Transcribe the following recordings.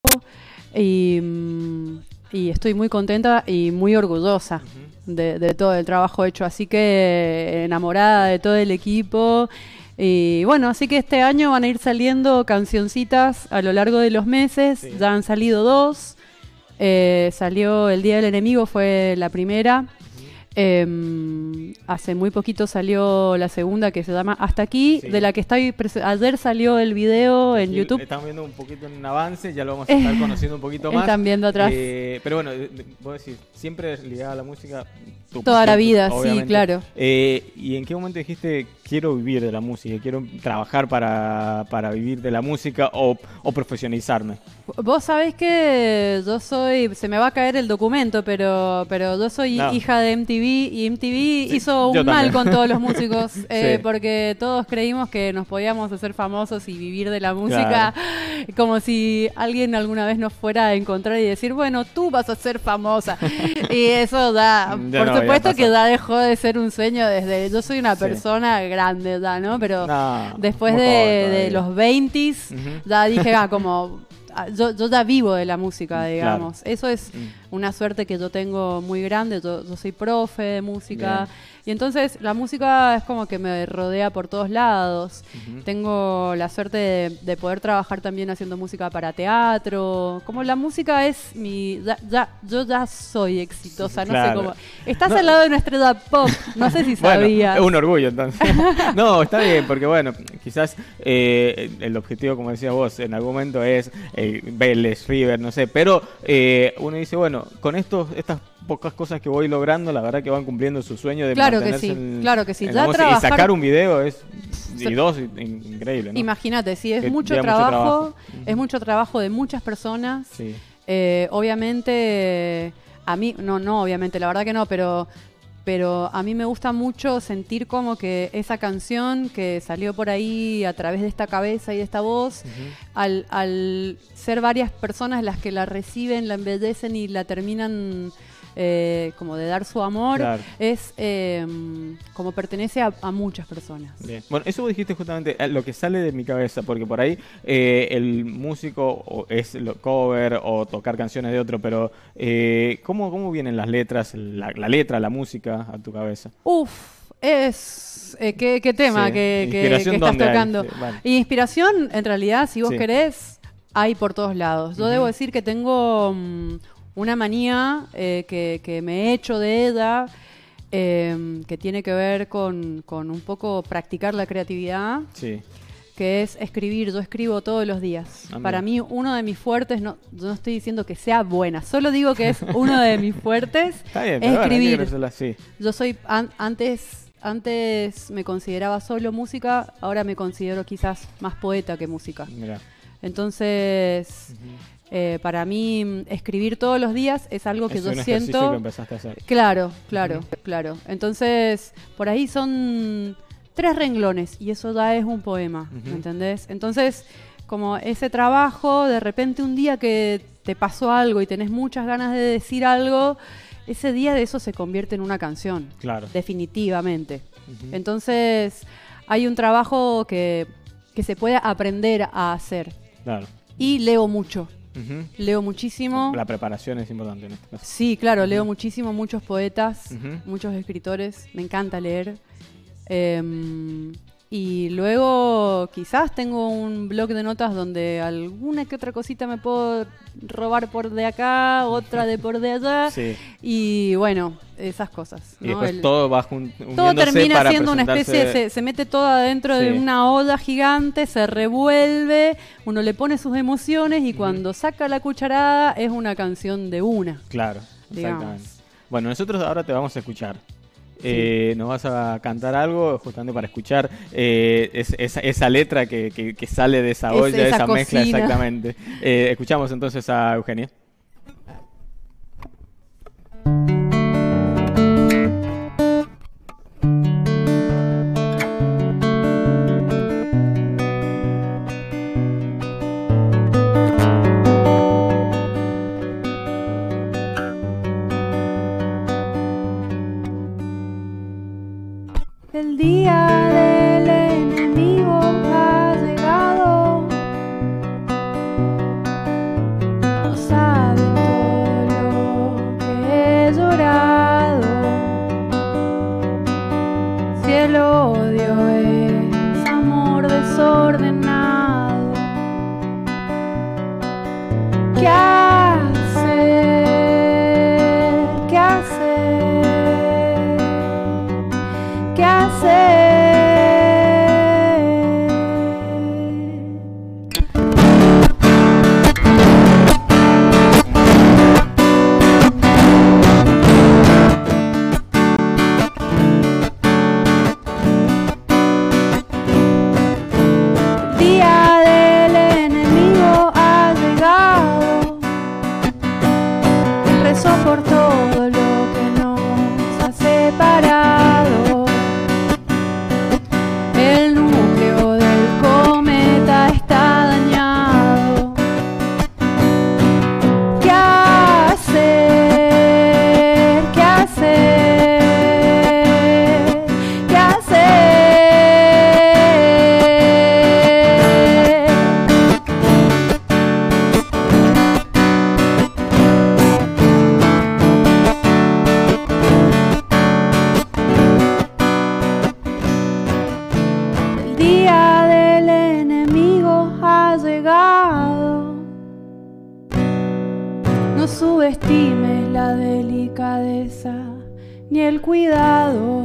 y, y estoy muy contenta y muy orgullosa de todo el trabajo hecho, así que enamorada de todo el equipo. Y bueno, así que este año van a ir saliendo cancioncitas a lo largo de los meses. Sí. Ya han salido 2. Salió El Día del Enemigo, fue la primera. Hace muy poquito salió la segunda, que se llama Hasta Aquí, Sí. de la que ayer salió el video en Aquí YouTube. Estamos viendo un poquito en avance, ya lo vamos a estar conociendo un poquito más. Están viendo atrás. Pero bueno, vos decís, siempre ligada a la música. Tu Toda la pasión, vida, sí, obviamente. claro. ¿Y en qué momento dijiste, quiero vivir de la música, quiero trabajar para vivir de la música o profesionalizarme? Vos sabés que yo soy, se me va a caer el documento, pero yo soy hija de MTV, y MTV hizo un mal con todos los músicos, porque todos creímos que nos podíamos hacer famosos y vivir de la música, como si alguien alguna vez nos fuera a encontrar y decir, bueno, tú vas a ser famosa. Y eso da, por supuesto que ya dejó de ser un sueño desde, yo soy una persona grande ya, ¿no? Pero después de los 20s, ya dije, como... Yo ya vivo de la música, digamos. Eso es una suerte que yo tengo muy grande. Yo soy profe de música. Bien. Y entonces la música es como que me rodea por todos lados. Tengo la suerte de poder trabajar también haciendo música para teatro. Como la música es mi... yo ya soy exitosa, no sé cómo... Estás al lado de nuestra edad pop, no sé si sabías. Bueno, es un orgullo entonces. No, está bien, porque bueno, quizás el objetivo, como decías vos, en algún momento es Vélez, River, no sé, pero uno dice, bueno, con estas pocas cosas que voy logrando, la verdad que van cumpliendo su sueño de mantenerse claro que sí. Ya trabajar... Y sacar un video es... Y dos, increíble, ¿no? Imagínate, sí, es mucho trabajo, es mucho trabajo de muchas personas. Sí. Obviamente, a mí, no, obviamente, la verdad que no, pero a mí me gusta mucho sentir como que esa canción que salió por ahí a través de esta cabeza y de esta voz, al ser varias personas las que la reciben, la embellecen y la terminan... como de dar su amor, es como pertenece a muchas personas. Bien. Bueno, eso vos dijiste justamente lo que sale de mi cabeza, porque por ahí el músico es cover o tocar canciones de otro, pero ¿cómo vienen las letras, la letra, la música a tu cabeza? ¿Qué tema que estás tocando? Y inspiración, en realidad, si vos querés, hay por todos lados. Yo debo decir que tengo... una manía que me he hecho de ella, que tiene que ver con un poco practicar la creatividad, que es escribir. Yo escribo todos los días. Para mí, uno de mis fuertes, yo no estoy diciendo que sea buena, solo digo que es uno de mis fuertes, es escribir. Yo soy, antes me consideraba solo música, ahora me considero quizás más poeta que música. Mirá. Entonces... para mí, escribir todos los días es algo que yo siento... Que empezaste a hacer. Claro. Entonces, por ahí son 3 renglones y eso ya es un poema, ¿me entendés? Entonces, como ese trabajo, de repente un día que te pasó algo y tenés muchas ganas de decir algo, ese día de eso se convierte en una canción. Claro. Definitivamente. Entonces, hay un trabajo que se puede aprender a hacer. Claro. Y leo mucho. Leo muchísimo. La preparación es importante en este caso. Sí, claro, leo muchísimo, muchos poetas, muchos escritores, me encanta leer. Y luego quizás tengo un blog de notas donde alguna que otra cosita me puedo robar por de acá, otra de por de allá. Y bueno, esas cosas, ¿no? Y después todo va uniéndose. Todo termina siendo una especie, se mete todo adentro de una olla gigante, se revuelve, uno le pone sus emociones y cuando saca la cucharada es una canción de una. Claro, exactamente. Bueno, nosotros ahora te vamos a escuchar. Nos vas a cantar algo justamente para escuchar esa letra que sale de esa olla, de esa mezcla, exactamente. Escuchamos entonces a Eugenia. El día del enemigo ha llegado. subestimes la delicadeza ni el cuidado.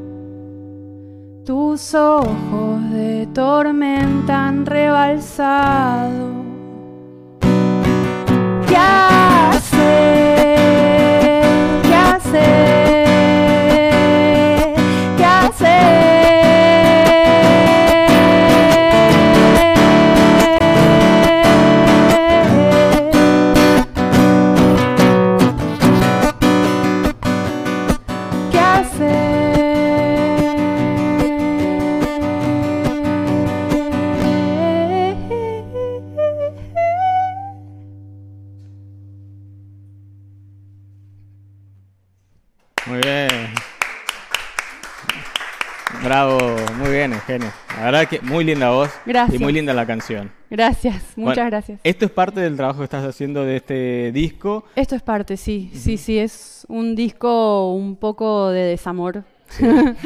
Tus ojos de tormenta han rebalsado. ¿Qué hacer? ¿Qué hacer? ¿Qué hacer? Bravo, muy bien, Eugenio. La verdad que muy linda voz. Gracias. Y muy linda la canción. Gracias, muchas gracias. ¿Esto es parte del trabajo que estás haciendo de este disco? Esto es parte, sí. Sí, es un disco un poco de desamor. Sí.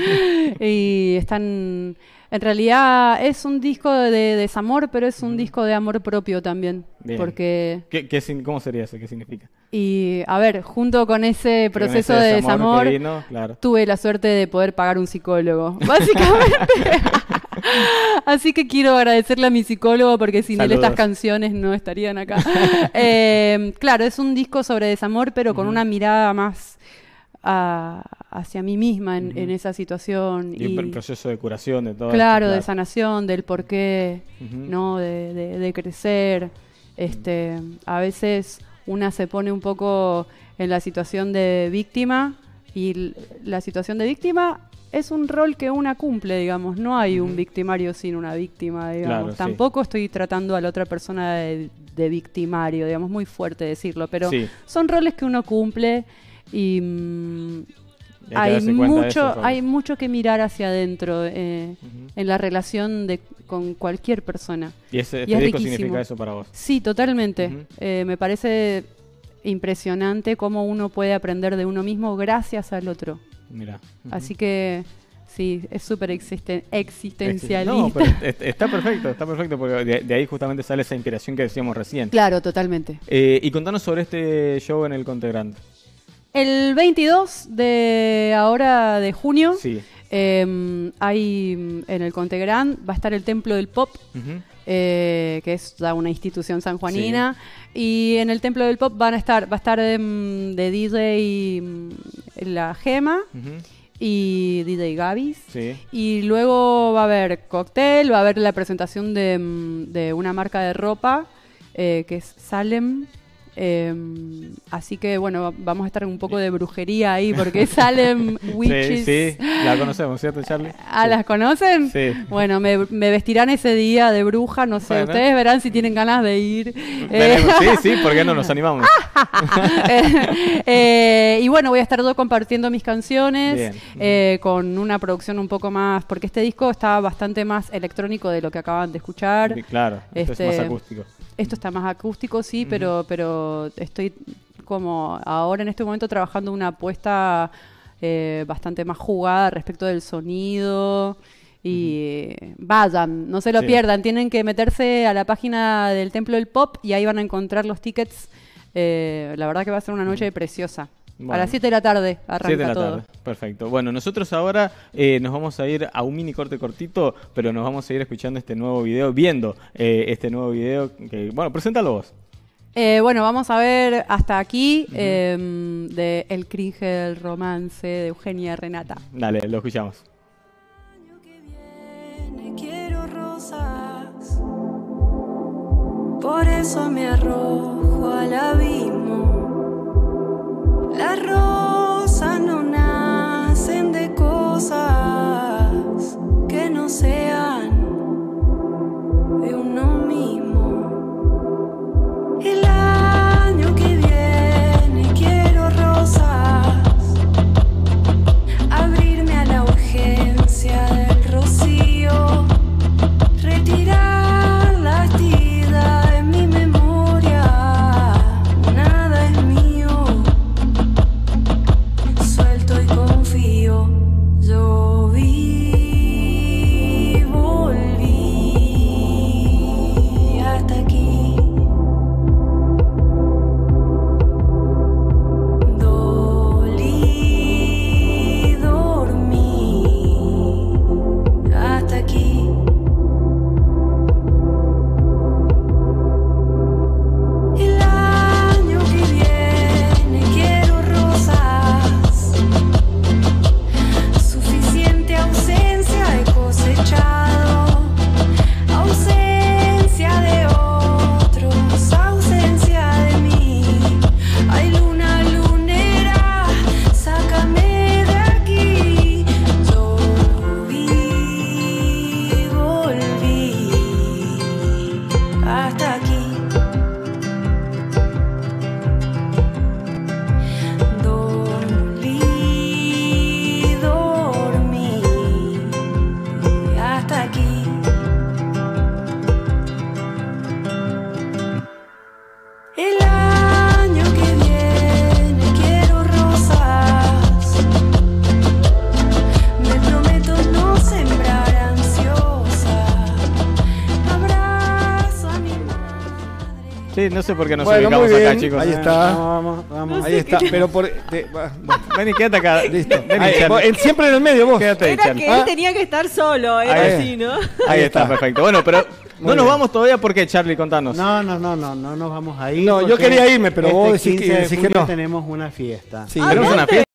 Y están... En realidad es un disco de desamor, pero es un disco de amor propio también. Bien. Porque... ¿Cómo sería eso? ¿Qué significa? Y, a ver, junto con ese proceso de desamor, claro, tuve la suerte de poder pagar un psicólogo, básicamente. Así que quiero agradecerle a mi psicólogo porque sin él estas canciones no estarían acá. Claro, es un disco sobre desamor, pero con una mirada más hacia mí misma en esa situación. Y el proceso de curación de todo claro, de sanación, del porqué, ¿no? De crecer. A veces una se pone un poco en la situación de víctima y la situación de víctima es un rol que una cumple, digamos. No hay un victimario sin una víctima, digamos. Claro, tampoco estoy tratando a la otra persona de victimario, digamos, muy fuerte decirlo, pero son roles que uno cumple y hay mucho que mirar hacia adentro en la relación con cualquier persona. ¿Y este disco significa eso para vos? Sí, totalmente. Me parece impresionante cómo uno puede aprender de uno mismo gracias al otro. Mirá. Así que sí, es súper existencialista. No, pero está perfecto, porque de ahí justamente sale esa inspiración que decíamos recién. Claro, totalmente. Y contanos sobre este show en el Contegrand. El 22 de junio, hay en el Contegrand, va a estar el Templo del Pop, que es ya una institución sanjuanina, y en el Templo del Pop va a estar de DJ La Gema y DJ Gabis, y luego va a haber cóctel, va a haber la presentación de una marca de ropa que es Salem. Así que bueno, vamos a estar un poco de brujería ahí porque Salem Witches. Sí, la conocemos, ¿cierto, Charlie? ¿Las conocen? Sí. Bueno, me vestirán ese día de bruja, no sé, bueno. Ustedes verán si tienen ganas de ir. Sí, ¿por qué no nos animamos? Y bueno, voy a estar yo compartiendo mis canciones con una producción un poco más, porque este disco está bastante más electrónico de lo que acaban de escuchar. Claro, esto es más acústico. Esto está más acústico, sí, pero estoy como ahora en este momento trabajando una apuesta bastante más jugada respecto del sonido. Y vayan, no se lo pierdan, tienen que meterse a la página del Templo del Pop y ahí van a encontrar los tickets. La verdad que va a ser una noche preciosa. Bueno. A las 7 de la tarde arranca todo. Perfecto. Bueno, nosotros ahora nos vamos a ir a un mini corte cortito, pero nos vamos a ir escuchando este nuevo video, viendo este nuevo video. Que, bueno, preséntalo vos. Bueno, vamos a ver hasta aquí de El cringe del romance de Eugenia Renata. Dale, lo escuchamos. El año que viene quiero rosas, por eso me arrojo al abismo. Las rosas no nacen de cosas que no sean de uno mismo. El año que viene quiero rosas, abrirme a la urgencia del rocío, retirar la estida de mi memoria. Sí, no sé por qué nos ubicamos acá, chicos. Ahí está. Vamos. No ahí sé está. qué. Pero por. Vení, quédate acá. Listo. Vení, Charlie. Siempre en el medio, vos. Quédate ahí, Era Charlie. que él tenía que estar solo, era Ahí. así, ¿no? Ahí está, perfecto. Bueno, pero no nos bien. vamos todavía porque, Charlie, contanos. No nos vamos a ir. No, yo porque quería irme, pero vos decís 15 de que junio no. tenemos una fiesta. Sí. ¿Tenemos una fiesta?